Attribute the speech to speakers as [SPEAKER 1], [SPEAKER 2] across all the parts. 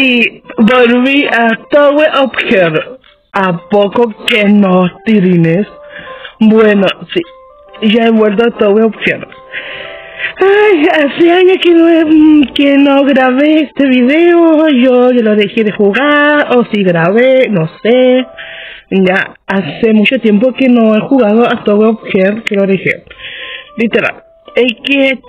[SPEAKER 1] Sí, volví a Tower of Hell. ¿A poco que no, tirines? Bueno, sí, ya he vuelto a Tower of Hell. Ay, hace años que no grabé este video. Yo lo dejé de jugar, o si grabé, no sé. Ya hace mucho tiempo que no he jugado a Tower of Hell, que lo dejé. Literal. Es que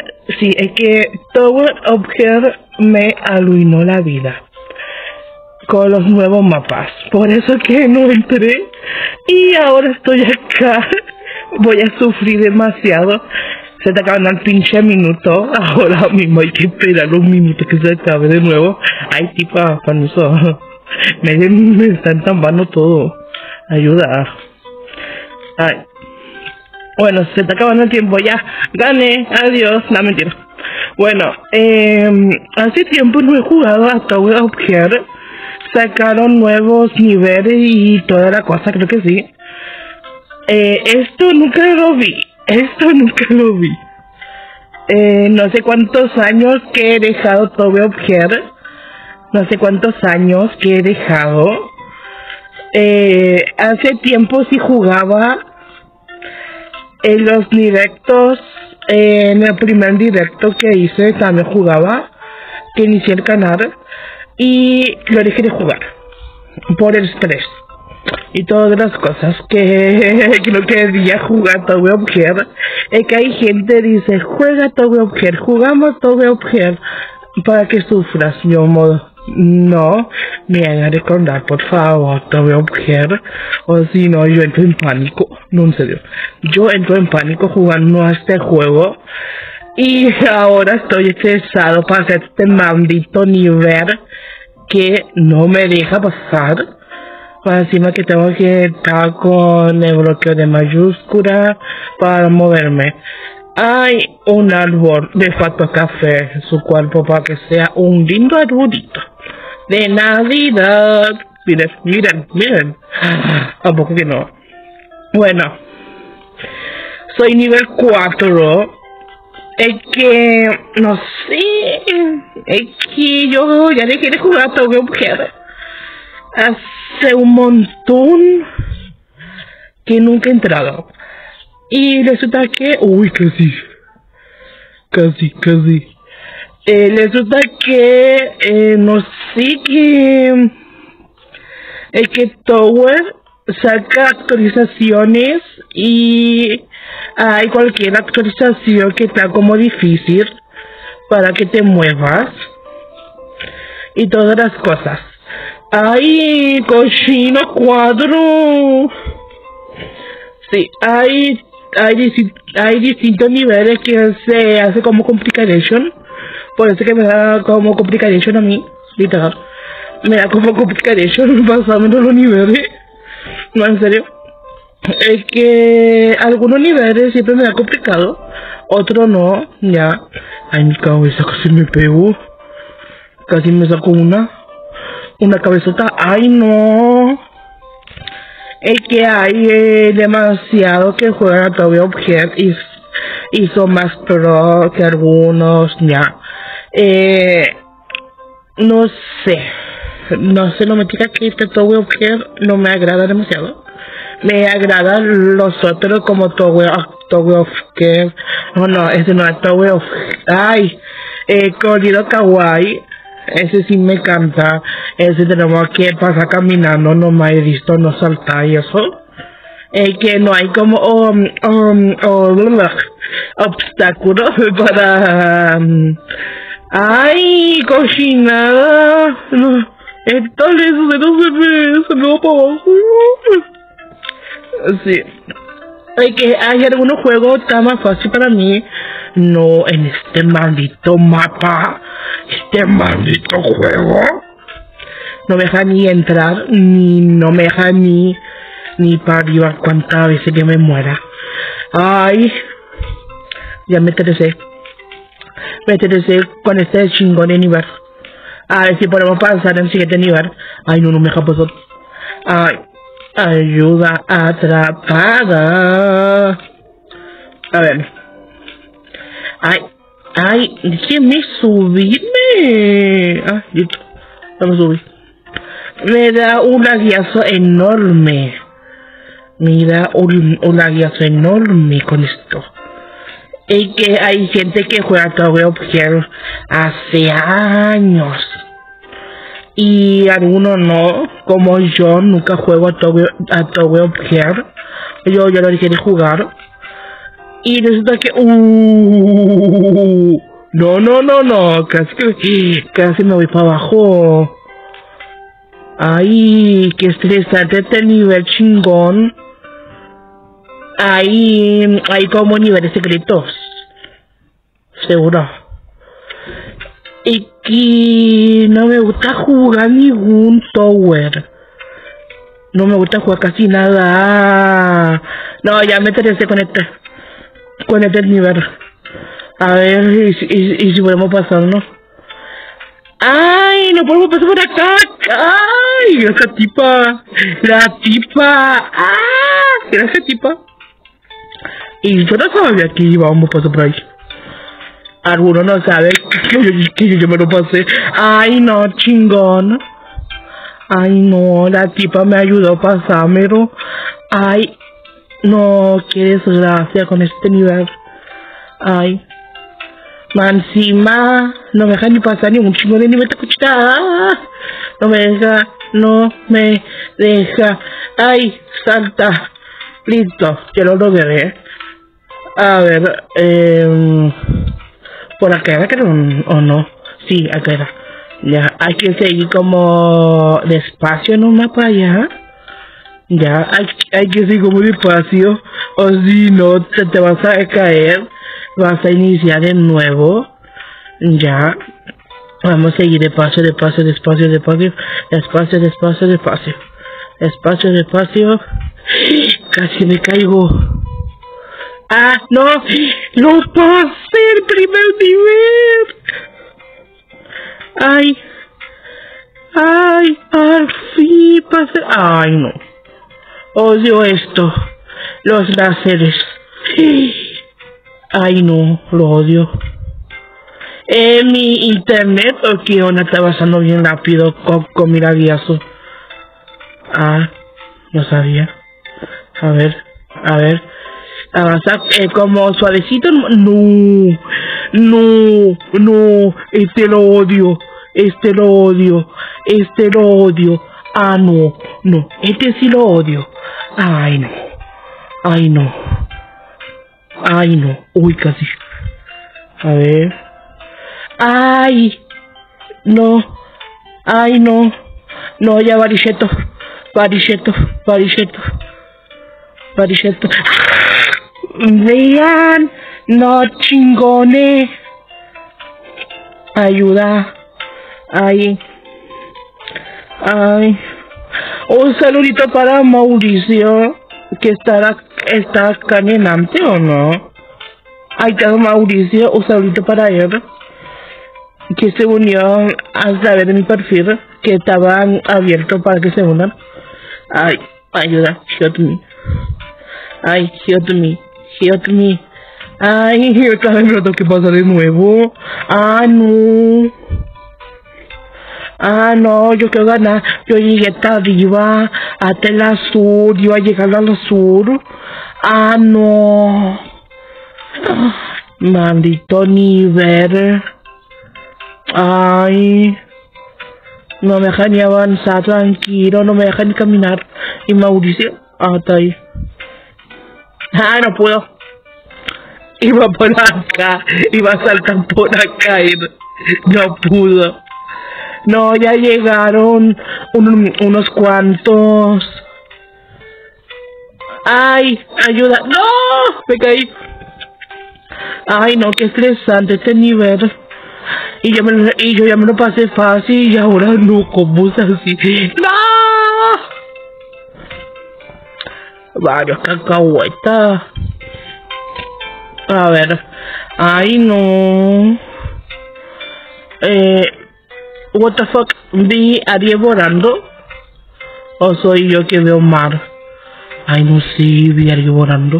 [SPEAKER 1] Tower of Hell me arruinó la vida con los nuevos mapas. Por eso que no entré. Y ahora estoy acá. Voy a sufrir demasiado. Se te acaban el pinche minuto. Ahora mismo hay que esperar un minuto que se acabe de nuevo. Ay, tipa, panoso. Me están tampando todo. Ayuda. Ay. Bueno, se te acabando el tiempo ya. Gané. Adiós. No, mentira. Bueno, hace tiempo no he jugado a Tower of Hell. Sacaron nuevos niveles y toda la cosa, creo que sí. Esto nunca lo vi. No sé cuántos años que he dejado Tower of Hell. Hace tiempo sí jugaba en los directos. En el primer directo que hice también jugaba, que inicié el canal y lo dejé de jugar por el estrés y todas las cosas que no quería jugar Tower of Hell. Es que hay gente que dice, juega Tower of Hell, jugamos Tower of Hell para que sufras. Yo no me hagan a recordar, por favor, Tower of Hell, o si no yo entro en pánico. No, en serio, yo entro en pánico jugando a este juego. Y ahora estoy estresado para hacer este maldito nivel que no me deja pasar. Para encima que tengo que estar con el bloqueo de mayúscula para moverme. Hay un árbol de Fato Café en su cuerpo para que sea un lindo arbolito de Navidad. Miren. ¿A poco que no? Bueno, soy nivel 4. Es que, no sé, es que yo ya dejé de jugar a Tower of Hell hace un montón que nunca he entrado. Y resulta que, uy, casi. Resulta que, no sé, que Tower saca actualizaciones y hay cualquier actualización que está como difícil para que te muevas y todas las cosas. ¡Ay, cochino cuadro! Sí, hay distintos niveles que se hace como complication. Por eso que me da como complication a mí, literal. Me da como complication pasando los niveles. No, en serio. Es que algunos niveles siempre me da complicado, otros no, ya. Ay, mi cabeza casi me pegó. Casi me sacó una cabezota. Ay, no. Es que hay demasiado que juegan a Tower of Hell y son más pro que algunos, ya. No sé, no me diga que este Tower of Hell no me agrada demasiado. Me agradan los otros como Tower of Hell. No, ese no es Tower of... Ay, Corrido Kawaii. Ese sí me encanta. Ese tenemos que pasar caminando, no me he visto, no saltar y eso. Que no hay como obstáculos para... Ay, cochinada. No, esto se me va para abajo. Sí. Que hay algunos juegos está más fácil para mí. No, en este maldito mapa, este maldito juego, no me deja ni entrar, no me deja ni para arriba cuántas veces que me muera. Ay, ya me interesé con este chingón de nivel. A ver si podemos pasar al siguiente nivel. Ay, no me deja pasar. Ay. Ayuda atrapada. A ver. Ay, déjeme subirme. Ah, listo. No me subí. Me da un laguiazo enorme. Mira, un laguiazo enorme con esto. Y que hay gente que juega Tower of Hell hace años. Y algunos no, como yo nunca juego a Tower of Hell. Yo ya lo quiero jugar. Y resulta que no, casi me voy para abajo. Ay, qué estresante este nivel chingón. Hay como niveles secretos. Seguro. Y que no me gusta jugar ningún tower. No me gusta jugar casi nada. No, ya me interesé con este nivel. A ver, y si podemos pasarnos. ¡Ay! No podemos pasar por acá. ¡Ay! Esa tipa. La tipa. ¡Ah! Era esa tipa. Y yo no sabía que íbamos a pasar por ahí. Alguno no sabe que yo me lo pasé. ¡Ay, no, chingón! ¡Ay, no! La tipa me ayudó a pasármelo. ¡Ay! No, qué desgracia con este nivel. ¡Ay! Encima no me deja ni pasar ni un chingo de nivel de cuchita. No me deja. ¡Ay! Salta. Listo, ya lo logré. A ver, por acá era que no, o no. Sí, acá era. Ya, hay que seguir como despacio nomás para allá. Ya, hay que seguir como despacio. O si no, te vas a caer. Vas a iniciar de nuevo. Ya. Vamos a seguir despacio. Casi me caigo. ¡Ah, no! ¡No pasé el primer nivel! ¡Ay! ¡Ay! ¡Al fin pasé! ¡Ay, no! Odio esto. Los láseres. ¡Ay, no! Lo odio. Mi internet o que onda está pasando bien rápido con mi laguiazo. Ah, no sabía. A ver. Avanzar como suavecito. No, este lo odio. Ah, no, este sí lo odio. Ay, no. Uy, casi. A ver. Ay, no. No, ya varicheto. Vean, no chingones. Ayuda. Ay. Un saludito para Mauricio, que está caminante o no. Ahí está Mauricio, un saludito para él, que se unió a través de mi perfil, que estaba abierto para que se unan. Ay, ayuda, help me. Ay, help me. Ay, otra vez me lo tengo que pasar de nuevo. No, yo quiero ganar. Yo llegué hasta arriba, hasta el azul, iba a llegar al sur. No. Maldito nivel. Ay. No me deja ni avanzar tranquilo, no me deja ni caminar. Y Mauricio, está ahí. No puedo. Iba por acá, iba a saltar por acá y no pudo. No, ya llegaron unos cuantos. Ay, ayuda. No, me caí. Ay, no, qué estresante este nivel. Y yo ya me lo pasé fácil y ahora no, ¿cómo es así? ¡No! Varios cacahuetas. A ver. Ay, no. What the fuck? ¿Vi a Ariel volando? ¿O soy yo que veo mar? Ay, no sé, vi a Ariel volando.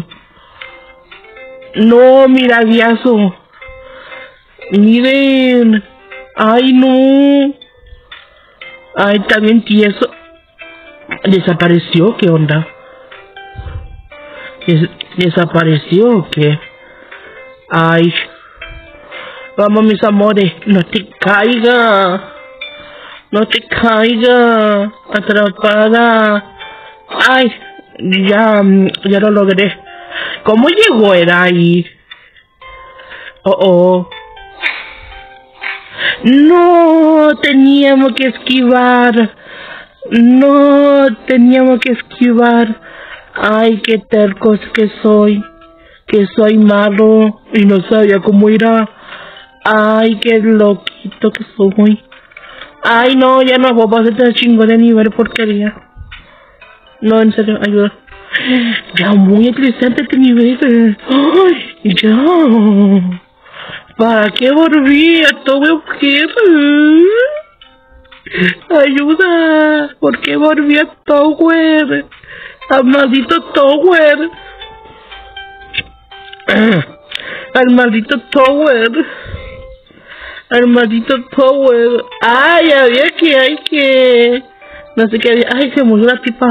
[SPEAKER 1] No, mira, guiazo. Miren. Ay, no. Ay, también tieso. ¿Desapareció? ¿Qué onda? ¿Desapareció o qué? Ay. Vamos, mis amores. No te caiga. No te caiga. Atrapada. Ay. Ya lo logré. ¿Cómo llegó era ahí? Oh. No, teníamos que esquivar. No, teníamos que esquivar. Ay, qué tercos que soy. Que soy malo y no sabía cómo irá. Ay, qué loquito que soy. Ay, no, ya no voy a pasar este chingo de nivel porquería. No, en serio, ayuda. Ya muy estresante este nivel. Ay, ya. ¿Para qué volví a todo objeto? Ayuda. ¿Por qué volví a Tower? Al maldito Tower. Al maldito Tower. Al maldito Tower. Ay, había que, hay que. No sé qué había. Ay, se murió la tipa.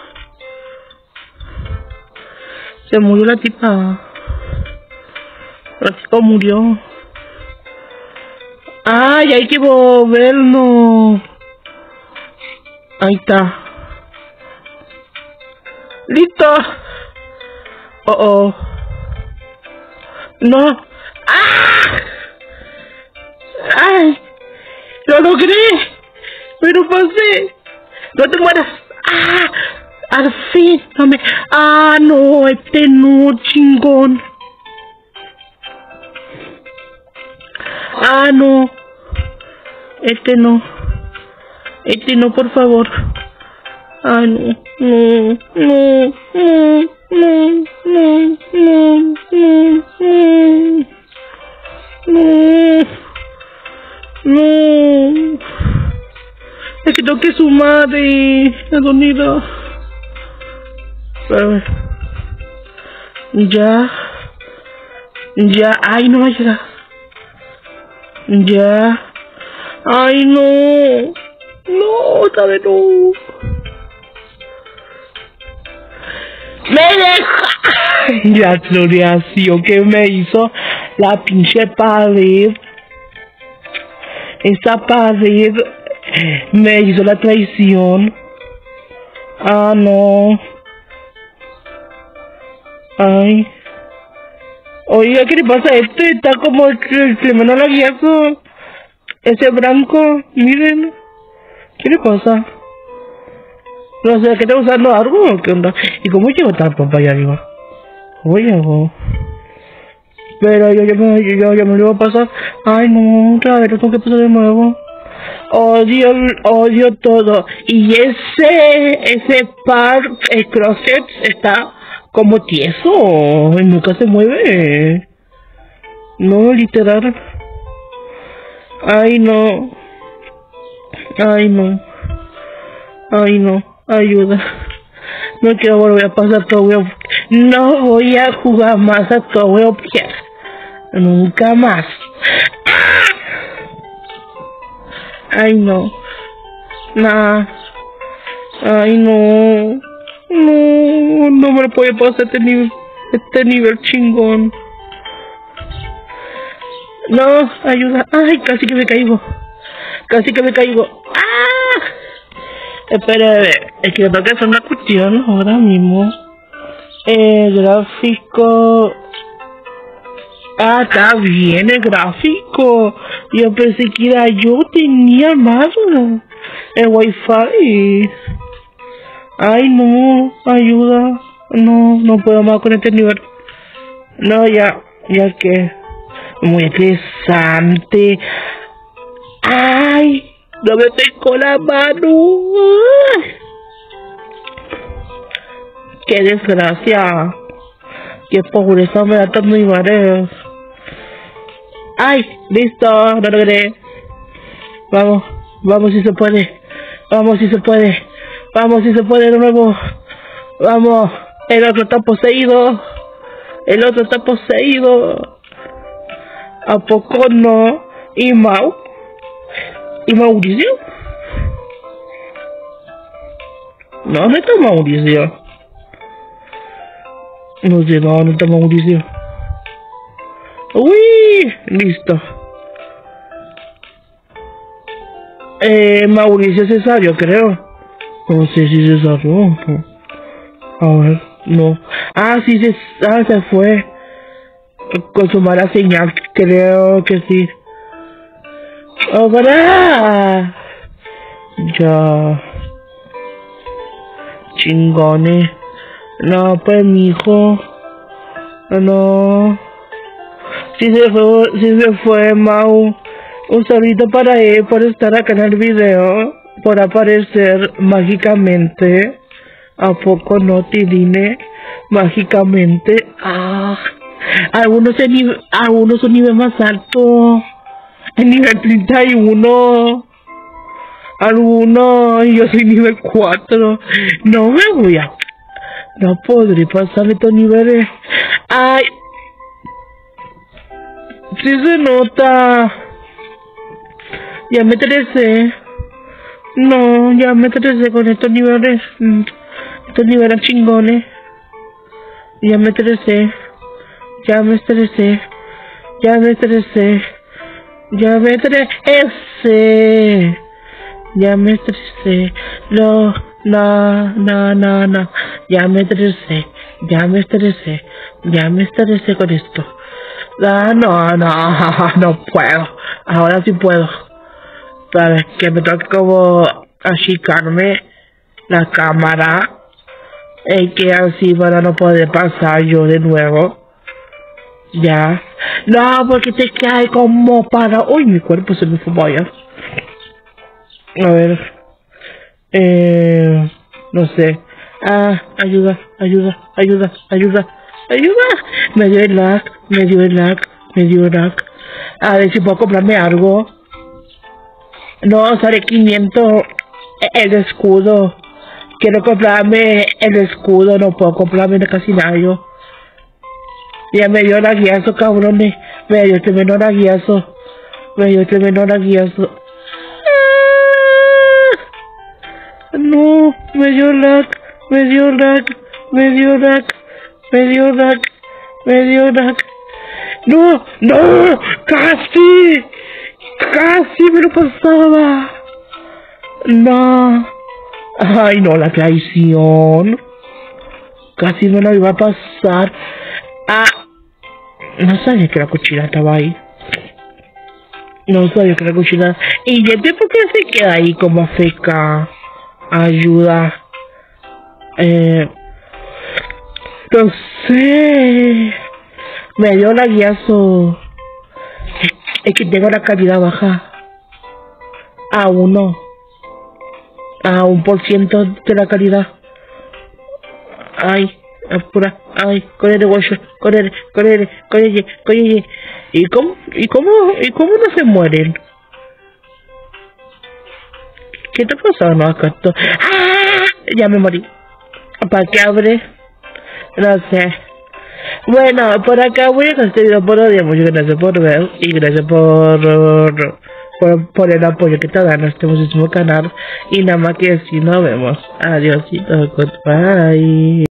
[SPEAKER 1] Se murió la tipa. La tipa murió. Ay, hay que movernos. Ahí está. Listo. Oh. No. ¡Ah! ¡Ay! ¡Lo logré! ¡Pero pasé! ¡No te mueras! ¡Ah! ¡Al fin! No me... ¡Ah, no! Este no, chingón. ¡Ah, no! Este no. Este no, por favor. ¡Ah, no! No. Es que tengo que sumar la unidad. Ya, ay, no va a llegar. Ya, ay, no, otra vez no. ¡Me deja! La floreación que me hizo la pinche pared. Esa pared me hizo la traición. Ah, no. Ay. Oiga, ¿qué le pasa a este? Está como el que me la guiazo. Ese blanco, miren. ¿Qué le pasa? No sé, ¿qué está usando algo o qué onda? ¿Y cómo llegó tan papá allá arriba? ¿Cómo llegó? Pero yo me lo voy a pasar. Ay, no, otra vez lo tengo que pasar de nuevo. Odio todo. Y ese closet está como tieso. Nunca se mueve. No, literal. Ay, no. Ayuda. No quiero volver a pasar todo. No voy a jugar más a todo. Nunca más. Ay, no. Nah. Ay, no. No me lo puede pasar este nivel chingón. No, ayuda. Ay, casi que me caigo. ¡Ah! Espera, es que me tengo que hacer una cuestión ahora mismo. Gráfico. Ah, está bien el gráfico. Yo pensé que era yo, tenía más el wifi. Ay, no, ayuda. No puedo más con este nivel. No, ya que. Muy estresante. Ay, no me tengo la mano. Qué desgracia. Qué pobreza me da tanto mi mareos. Ay, listo, lo logré. Vamos si se puede. Vamos si se puede de nuevo. Vamos, el otro está poseído. ¿A poco no? ¿Y Mauricio? No, no está Mauricio. No sé, no está Mauricio. Uy, listo. Mauricio se salió, creo. No sé si se salió. A ver, no. Ah, sí, se fue. Con su mala señal, creo que sí. ¡Ahora! Ya. Chingones. No, pues, mijo. No. Si se fue, Mau. Un saludito para él por estar acá en el video. Por aparecer mágicamente. ¿A poco no, Tidine? Mágicamente. Ah. Algunos son nivel más alto. El nivel 31. Algunos. Yo soy nivel 4. No me voy a... No podré pasar estos niveles. Ay. Sí se nota. Ya me estresé. No, ya me estresé con estos niveles. Estos niveles chingones. Ya me estresé. Ya me estresé. Ya me estresé. Ya me estresé. Ya me estresé. No. Ya me estresé. Ya me estresé. Ya me estresé con esto. Ah, no puedo. Ahora sí puedo. Sabes que me toca como achicarme la cámara. Que así para no poder pasar yo de nuevo. Ya. No, porque te cae como para... Uy, mi cuerpo se me fue para allá. A ver. No sé. Ah, ayuda. Me dio el lag. A ver si puedo comprarme algo. No, sale 500 el escudo. Quiero comprarme el escudo, no puedo comprarme casi nada yo. Ya me dio laguiazo, cabrones. Me dio tremendo laguiazo. No, me dio lag. No, casi me lo pasaba. No. Ay, no, la traición. Casi no la iba a pasar. Ah, no sabía que la cuchilla estaba ahí. No sabía que la cuchilla. ¿Y este por qué se queda ahí como feca? Ayuda. No sé. Me dio laguiazo. Es que tengo la calidad baja. A 1% de la calidad. Ay, apura. Ay, corre, guacho. Corre. ¿Y cómo no se mueren? ¿Qué te pasó? No, acá estoy. ¡Ah! Ya me morí. ¿Para qué abre? No sé. Bueno, por acá voy a hacer este video por hoy. Muchas gracias por ver y gracias por el apoyo que te dan a este mismo canal. Y nada más que así nos vemos. Adiósito, goodbye.